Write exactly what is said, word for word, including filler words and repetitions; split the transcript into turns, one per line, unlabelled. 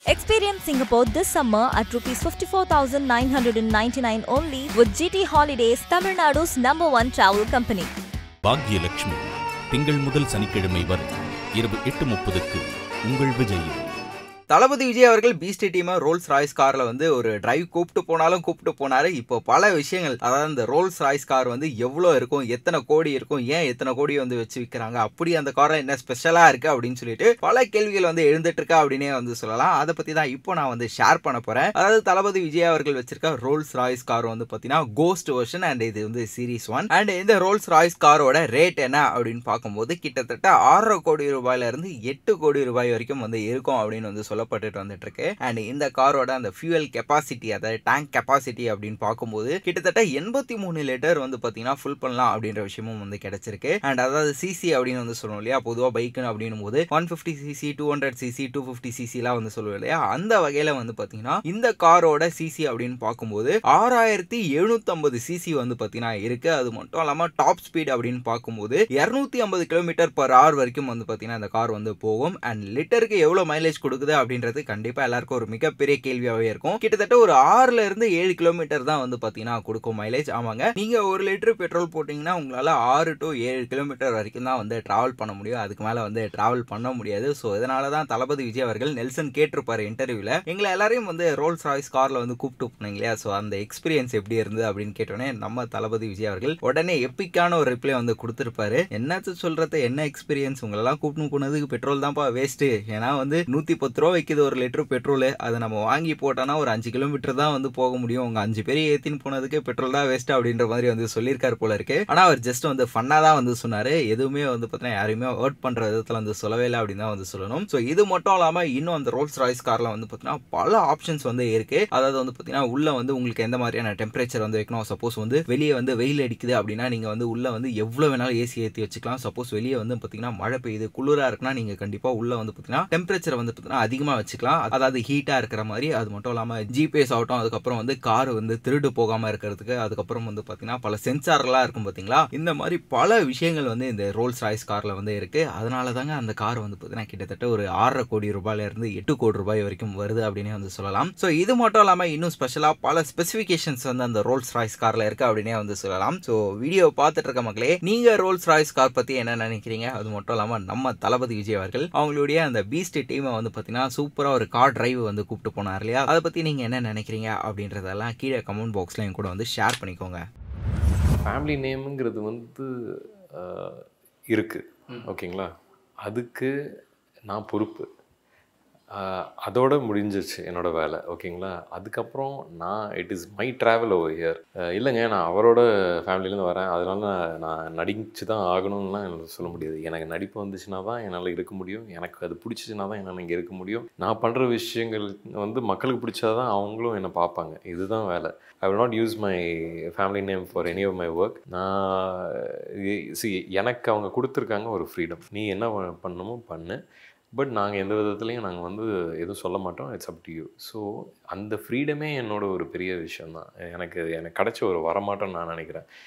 Experience Singapore this summer at rupees fifty-four thousand nine hundred ninety-nine only with G T Holidays, Tamilnadu's number one travel company.
Bhagyalakshmi திங்கள் முதல் சனிக்கிழமை வரை இரவு எட்டு முப்பதுக்கு உங்கள் விஜய்.
தளபதி விஜய் அவர்கள் பீஸ்ட் டீமை ரோல்ஸ் ராய்ஸ் கார்ல வந்து ஒரு டிரைவ் கூப்பிட்டு போனாலும் கூப்பிட்டு போனாரு. இப்போ பல விஷயங்கள், அதாவது இந்த ரோல்ஸ் ராய்ஸ் கார் வந்து எவ்வளோ இருக்கும், எத்தனை கோடி இருக்கும், ஏன் எத்தனை கோடி வந்து வச்சு விற்கிறாங்க, அப்படி அந்த காரில் என்ன ஸ்பெஷலாக இருக்கு அப்படின்னு சொல்லிட்டு பல கேள்விகள் வந்து எழுந்துட்டு இருக்கா அப்படின்னே வந்து சொல்லலாம். அதை பற்றி தான் இப்போ நான் வந்து ஷேர் பண்ண போறேன். அதாவது தளபதி விஜய் அவர்கள் வச்சிருக்க ரோல்ஸ் ராய்ஸ் கார் வந்து பார்த்தீங்கன்னா கோஸ்ட் வெர்ஷன் அண்ட் இது வந்து சீரீஸ் ஒன். அண்ட் இந்த ரோல்ஸ் ராய்ஸ் காரோட ரேட் என்ன அப்படின்னு பார்க்கும்போது கிட்டத்தட்ட ஆறரை கோடி ரூபாயில இருந்து எட்டு கோடி ரூபாய் வரைக்கும் வந்து இருக்கும் அப்படின்னு வந்து சொல்லப்பட்டு வந்துட்டு இருக்கு. அண்ட் இந்த காரோட அந்த ஃபியூயல் கெப்பாசிட்டி, அதாவது டேங்க் கெப்பாசிட்டி அப்படின்னு பார்க்கும்போது கிட்டத்தட்ட எண்பத்தி மூணு லிட்டர் வந்து பாத்தீங்கன்னா ஃபுல் பண்ணலாம் அப்படின்ற விஷயமும் வந்து கிடைச்சிருக்கு. அண்ட் அதாவது சிசி அப்படின்னு வந்து சொல்லுவோம் இல்லையா, பொதுவாக பைக்குன்னு அப்படின்னும் போது one fifty CC two hundred CC two fifty CC எல்லாம் வந்து சொல்லுவோம் இல்லையா, அந்த வகையில வந்து பாத்தீங்கன்னா இந்த காரோட சிசி அப்படின்னு பார்க்கும்போது ஆறாயிரத்தி எழுநூத்தி ஐம்பது சிசி வந்து பாத்தீங்கன்னா இருக்கு. அது மட்டும் இல்லாம டாப் ஸ்பீட் அப்படின்னு பார்க்கும்போது இருநூத்தி ஐம்பது கிலோமீட்டர் பர் ஹவர் வரைக்கும் வந்து பாத்தீங்கன்னா இந்த கார் வந்து போகும். அண்ட் லிட்டருக்கு எவ்வளவு மைலேஜ் கொடுக்குது அப்படின்றது கண்டிப்பா எல்லாருக்கும் ஒரு மிகப்பெரிய கேள்வியாவே இருக்கும். கிட்டத்தட்ட ஒரு ஆறுல இருந்து ஏழு கிலோமீட்டர் தான் வந்து பாத்தீங்கன்னா கொடுக்கும் மைலேஜ். ஆமாங்க, நீங்க ஒரு லிட்டர் பெட்ரோல் போட்டீங்கன்னா உங்களால ஆறு டு ஏழு கிலோமீட்டர் வரைக்கும் தான் வந்து டிராவல் பண்ண முடியும். அதுக்கு மேல வந்து டிராவல் பண்ண முடியாது. ஸோ இதனாலதான் தளபதி விஜய் அவர்கள் நெல்சன் கேட்டிருப்பாரு இன்டர்வியூல, எங்களை எல்லாரையும் வந்து ரோல்ஸ் ராய்ஸ் கார்ல வந்து கூப்பிட்டு போனீங்க இல்லையா, ஸோ அந்த எக்ஸ்பீரியன்ஸ் எப்படி இருந்தது அப்படின்னு கேட்டோன்னே நம்ம தளபதி விஜய் அவர்கள் உடனே எப்பிக்கான ஒரு ரிப்ளை வந்து கொடுத்திருப்பாரு. என்னச்சு சொல்றது, என்ன எக்ஸ்பீரியன்ஸ், உங்களெல்லாம் கூப்பிட்டு போனதுக்கு பெட்ரோல் தான்ப்பா வேஸ்ட். ஏன்னா வந்து நூத்தி பத்து ரூபா வைக்குது ஒரு லிட்டர் பெட்ரோல், அதை நம்ம வாங்கி போட்டோம்னா ஒரு அஞ்சு கிலோமீட்டர் தான் வந்து போக முடியும். உங்க அஞ்சு பேர் ஏத்தின்னு போனதுக்கு பெட்ரோல் தான் வேஸ்ட் அப்படின்ற மாதிரி வந்து சொல்லியிருக்காரு போல இருக்கு. ஆனா அவர் ஜஸ்ட் வந்து ஃபன்னா தான் வந்து சொன்னாரு. எதுவுமே வந்து பார்த்தீங்கன்னா யாரையுமே ஹர்ட் பண்ற விதத்துல வந்து சொல்லவே இல்லை அப்படின்னு தான் வந்து சொல்லணும். ஸோ இது மட்டும் இல்லாம இன்னும் அந்த ரோல்ஸ் ராய்ஸ் கார்ல வந்து பார்த்தீங்கன்னா பல ஆப்ஷன்ஸ் வந்து இருக்கு. அதாவது வந்து பார்த்தீங்கன்னா உள்ள வந்து உங்களுக்கு எந்த மாதிரியான டெம்பரேச்சர் வந்து வைக்கணும். சப்போஸ் வந்து வெளியே வந்து வெயில் அடிக்குது அப்படின்னா நீங்க வந்து உள்ள வந்து எவ்வளவு வேணாலும் ஏசி ஏற்றி வச்சுக்கலாம். சப்போஸ் வெளியே வந்து பார்த்தீங்கன்னா மழை பெய்யுது, குளிரா இருக்குன்னா நீங்க கண்டிப்பா உள்ள வந்து பார்த்தீங்கன்னா டெம்பரேச்சர் வந்து பார்த்தீங்கன்னா அதிகமா வச்சுக்கலாம். அதாவது ஹீட்டா இருக்கிற மாதிரி. அது மட்டும் இல்லாம ஜிபிஎஸ் ஆகட்டும், அதுக்கப்புறம் வந்து கார் வந்து திருடு போகாம இருக்கிறதுக்கு, அதுக்கப்புறம் வந்து பாத்தீங்கன்னா பல சென்சார்லாம் இருக்கும் பாத்தீங்களா, இந்த மாதிரி பல விஷயங்கள் வந்து இந்த ரோல்ஸ் ராய்ஸ் கார்ல வந்து இருக்கு. அதனால தாங்க அந்த கார் வந்து பாத்தீங்கன்னா கிட்டத்தட்ட ஒரு ஆறரை கோடி ரூபாயில இருந்து எட்டு கோடி ரூபாய் வரைக்கும் வருது அப்படின்னு வந்து சொல்லலாம். சோ இது மட்டும் இல்லாம இன்னும் ஸ்பெஷலா பல ஸ்பெசிபிகேஷன்ஸ் வந்து அந்த ரோல்ஸ் ராய்ஸ் கார்ல இருக்கு அப்படின்னே வந்து சொல்லலாம். சோ வீடியோ பார்த்துட்டு இருக்க மக்களே, நீங்க ரோல்ஸ் ராய்ஸ் கார் பத்தி என்ன நினைக்கிறீங்க? அது மட்டும் இல்லாம நம்ம தளபதி விஜய் அவர்கள் அவங்களுடைய அந்த பீஸ்ட் டீமை வந்து பாத்தீங்கன்னா சூப்பரா ஒரு கார் டிரைவ் வந்து கூப்பிட்டு போனார் இல்லையா, அதை பத்தி நீங்க என்ன நினைக்கிறீங்க அப்படின்றதெல்லாம் கீழே கமெண்ட் பாக்ஸ்ல என் கூட வந்து ஷேர் பண்ணிக்கோங்க.
ஃபேமிலி நேம்ங்கிறது வந்து இருக்கு, ஓகேங்களா, அதுக்கு நான் பொறுப்பு, அதோட முடிஞ்சிச்சு என்னோட வேலை, ஓகேங்களா. அதுக்கப்புறம் நான் it is my travel over here. இல்லைங்க, நான் அவரோட ஃபேமிலியிலேருந்து வரேன், அதனால நான் நடிச்சு தான் ஆகணும்லாம் என்னால் சொல்ல முடியாது. எனக்கு நடிப்பு வந்துச்சுன்னா தான் என்னால் இருக்க முடியும், எனக்கு அது பிடிச்சிச்சுன்னா தான் என்னால் இங்கே இருக்க முடியும். நான் பண்ணுற விஷயங்கள் வந்து மக்களுக்கு பிடிச்சாதான் அவங்களும் என்னை பார்ப்பாங்க. இதுதான் வேலை. I will not use my family name for any of my work. நான் சி எனக்கு அவங்க கொடுத்துருக்காங்க ஒரு ஃப்ரீடம், நீ என்ன பண்ணணுமோ பண்ணு, பட் நாங்கள் எந்த விதத்துலையும் நாங்கள் வந்து எதுவும் சொல்ல மாட்டோம். It's up to you. So அந்த ஃப்ரீடமே என்னோட ஒரு பெரிய விஷயம் தான். எனக்கு எனக்கு கிடைச்ச ஒரு வரமாட்டோன்னு நான் நினைக்கிறேன்.